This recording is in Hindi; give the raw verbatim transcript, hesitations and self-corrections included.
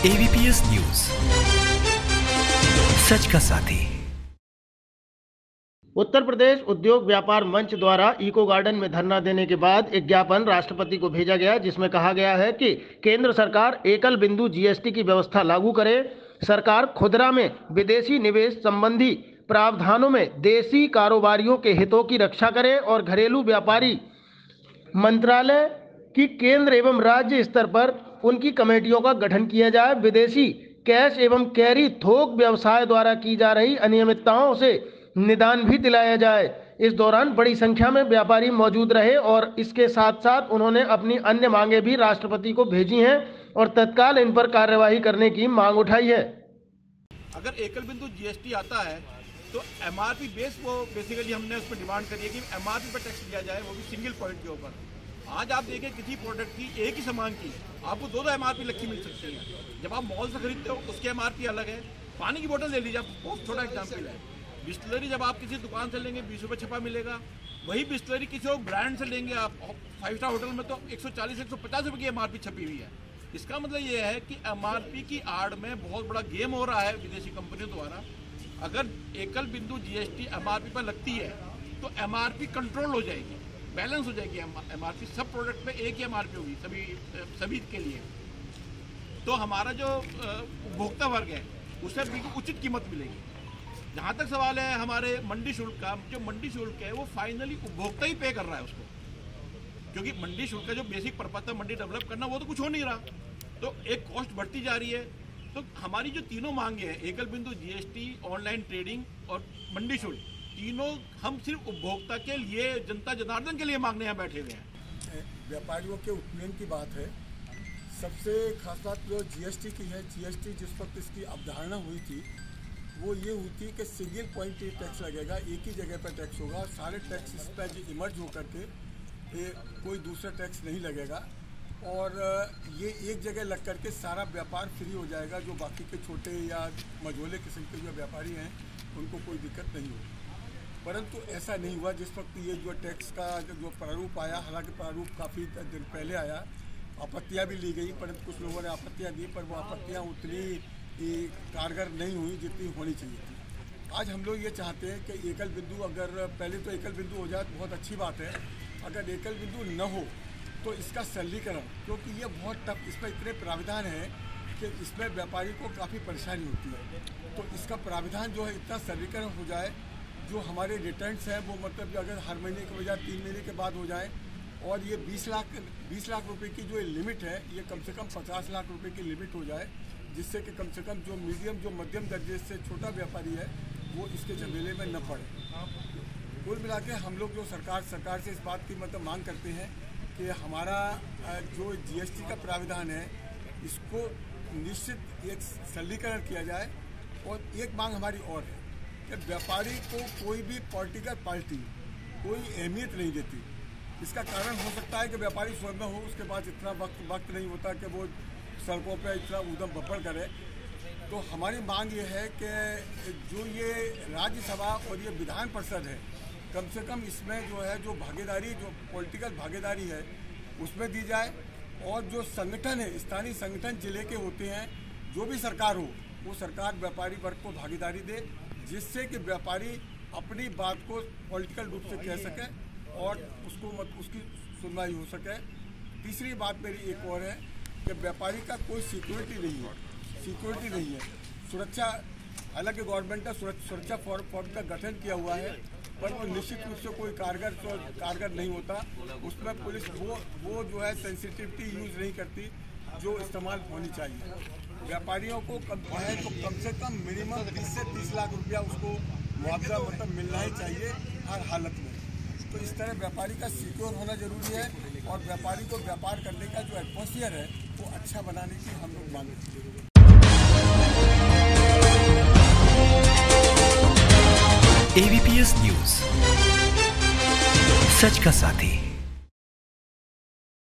एवीपीएस न्यूज, सच का साथी। उत्तर प्रदेश उद्योग व्यापार मंच द्वारा इको गार्डन में धरना देने के बाद एक ज्ञापन राष्ट्रपति को भेजा गया, जिसमें कहा गया है कि केंद्र सरकार एकल बिंदु जीएसटी की व्यवस्था लागू करे। सरकार खुदरा में विदेशी निवेश संबंधी प्रावधानों में देसी कारोबारियों के हितों की रक्षा करे और घरेलू व्यापारी मंत्रालय की केंद्र एवं राज्य स्तर पर उनकी कमेटियों का गठन किया जाए। विदेशी कैश एवं कैरी थोक व्यवसाय द्वारा की जा रही अनियमितताओं से निदान भी दिलाया जाए। इस दौरान बड़ी संख्या में व्यापारी मौजूद रहे और इसके साथ साथ उन्होंने अपनी अन्य मांगे भी राष्ट्रपति को भेजी हैं और तत्काल इन पर कार्यवाही करने की मांग उठाई है। अगर एकल बिंदु जीएसटी आता है तो एमआरपी बेस वो बेसिकली हमने उस पर डिमांड करी है कि एमआरपी पर टैक्स दिया जाए, वो भी सिंगल पॉइंट के ऊपर। आज आप देखें किसी प्रोडक्ट की एक ही सामान की आपको दो दो एमआरपी लिखी मिल सकती है। जब आप मॉल से खरीदते हो उसकी एमआरपी अलग है। पानी की बोतल ले लीजिए, आप बहुत छोटा एग्जाम्पल है। बिस्लरी जब आप किसी दुकान से लेंगे बीस रुपये छपा मिलेगा, वही बिस्लरी किसी और ब्रांड से लेंगे आप फाइव स्टार होटल में तो एक सौ चालीस एक सौ पचास रुपये की एमआरपी छपी हुई है। इसका मतलब ये है कि एमआरपी की आड़ में बहुत बड़ा गेम हो रहा है विदेशी कंपनियों द्वारा। अगर एकल बिंदु जीएसटी एमआरपी पर लगती है तो एमआरपी कंट्रोल हो जाएगी, बैलेंस हो जाएगी। एमआरपी सब प्रोडक्ट पे एक ही एमआरपी होगी सभी सभी के लिए। तो हमारा जो उपभोक्ता वर्ग है उसे बिल्कुल उचित कीमत मिलेगी। जहाँ तक सवाल है हमारे मंडी शुल्क का, जो मंडी शुल्क है वो फाइनली उपभोक्ता ही पे कर रहा है उसको, क्योंकि मंडी शुल्क का जो बेसिक पर्पज था मंडी डेवलप करना वो तो कुछ हो नहीं रहा, तो एक कॉस्ट बढ़ती जा रही है। तो हमारी जो तीनों मांगे हैं एकल बिंदु जीएसटी, ऑनलाइन ट्रेडिंग और मंडी शुल्क, तीनों हम सिर्फ उपभोक्ता के लिए, जनता जनार्दन के लिए मांगने यहाँ बैठे हुए हैं। व्यापारियों के उत्पीड़न की बात है। सबसे खास बात जो जीएसटी की है, जीएसटी जिस वक्त इसकी अवधारणा हुई थी वो ये हुई थी कि सिंगल पॉइंट टैक्स लगेगा, एक ही जगह पर टैक्स होगा, सारे टैक्स इस पर इमर्ज होकर के कोई दूसरा टैक्स नहीं लगेगा और ये एक जगह लग करके सारा व्यापार फ्री हो जाएगा। जो बाकी के छोटे या मझोले किस्म के जो व्यापारी हैं उनको कोई दिक्कत नहीं होगी, परंतु ऐसा नहीं हुआ। जिस वक्त ये जो टैक्स का जो प्रारूप आया, हालांकि प्रारूप काफ़ी दिन पहले आया, आपत्तियां भी ली गई, परंतु कुछ लोगों ने आपत्तियां दी, पर वो आपत्तियां उतनी कारगर नहीं हुई जितनी होनी चाहिए थी। आज हम लोग ये चाहते हैं कि एकल बिंदु, अगर पहले तो एकल बिंदु हो जाए तो बहुत अच्छी बात है। अगर एकल बिंदु न हो तो इसका सरलीकरण, क्योंकि ये बहुत टफ, इसमें इतने प्राविधान हैं कि इसमें व्यापारी को काफ़ी परेशानी होती है। तो इसका प्राविधान जो है इतना सरलीकरण हो जाए, जो हमारे रिटर्न्स हैं वो मतलब अगर हर महीने के बजाय तीन महीने के बाद हो जाए, और ये बीस लाख बीस लाख रुपए की जो लिमिट है ये कम से कम पचास लाख रुपए की लिमिट हो जाए, जिससे कि कम से कम जो मीडियम, जो मध्यम दर्जे से छोटा व्यापारी है वो इसके झमेले में न पड़े। कुल मिला के हम लोग जो सरकार सरकार से इस बात की मतलब मांग करते हैं कि हमारा जो जीएसटी का प्राविधान है इसको निश्चित एक सरलीकरण किया जाए। और एक मांग हमारी और है कि व्यापारी को कोई भी पॉलिटिकल पार्टी कोई अहमियत नहीं देती। इसका कारण हो सकता है कि व्यापारी स्वयं हो, उसके बाद इतना वक्त वक्त नहीं होता कि वो सड़कों पे इतना ऊधम बपड़ करे। तो हमारी मांग ये है कि जो ये राज्यसभा और ये विधान परिषद है, कम से कम इसमें जो है जो भागीदारी, जो पॉलिटिकल भागीदारी है उसमें दी जाए। और जो संगठन है, स्थानीय संगठन जिले के होते हैं, जो भी सरकार हो वो सरकार व्यापारी वर्ग को भागीदारी दे, जिससे कि व्यापारी अपनी बात को पॉलिटिकल रूप से कह सके और उसको मत उसकी सुनवाई हो सके। तीसरी बात मेरी एक और है कि व्यापारी का कोई सिक्योरिटी नहीं है, सिक्योरिटी नहीं है, सुरक्षा। हालांकि गवर्नमेंट ने सुरक्षा फॉर्म फॉर्म का गठन किया हुआ है, पर वो निश्चित रूप से कोई कारगर कारगर नहीं होता। उसमें पुलिस वो वो जो है सेंसिटिविटी यूज़ नहीं करती जो इस्तेमाल होनी चाहिए। व्यापारियों को कम है तो कम से कम मिनिमम बीस से तीस लाख रुपया उसको मुआवजा मतलब मिलना ही चाहिए हर हालत में। तो इस तरह व्यापारी का सिक्योर होना जरूरी है और व्यापारी को व्यापार करने का जो एटमॉस्फेयर है वो अच्छा बनाने की हम लोग मांग करते हैं। एवीपीएस न्यूज, सच का साथी।